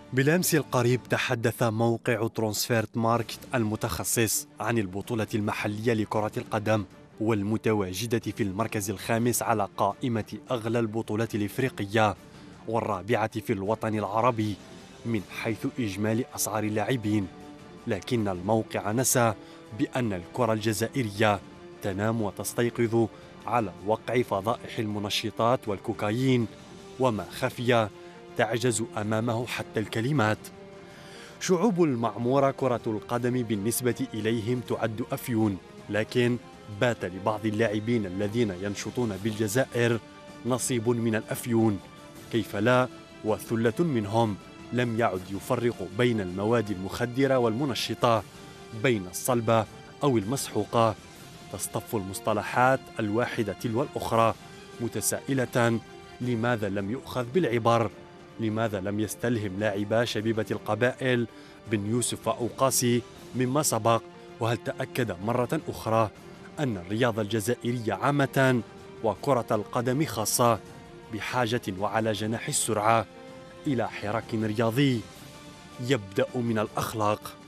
بالأمس القريب تحدث موقع ترانسفيرت ماركت المتخصص عن البطولة المحلية لكرة القدم والمتواجدة في المركز الخامس على قائمة أغلى البطولات الإفريقية والرابعة في الوطن العربي من حيث إجمالي أسعار اللاعبين. لكن الموقع نسى بأن الكرة الجزائرية تنام وتستيقظ على وقع فضائح المنشطات والكوكايين، وما خفي تعجز أمامه حتى الكلمات. شعوب المعمورة كرة القدم بالنسبة إليهم تعد أفيون، لكن بات لبعض اللاعبين الذين ينشطون بالجزائر نصيب من الأفيون، كيف لا، وثلة منهم لم يعد يفرق بين المواد المخدرة والمنشطة، بين الصلبة أو المسحوقة، تصطف المصطلحات الواحدة تلو الأخرى، متسائلة لماذا لم يؤخذ بالعبر؟ لماذا لم يستلهم لاعبا شبيبة القبائل بن يوسف وأوقاسي مما سبق؟ وهل تأكد مرة أخرى أن الرياضة الجزائرية عامة وكرة القدم خاصة بحاجة وعلى جناح السرعة إلى حراك رياضي يبدأ من الأخلاق؟